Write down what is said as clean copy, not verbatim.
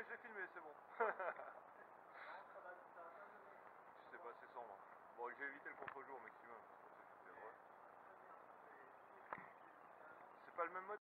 j'ai filmé, c'est bon. Je sais pas, c'est sombre. Bon, j'ai évité le contre-jour au maximum, parce que c'est drôle. C'est pas le même mode.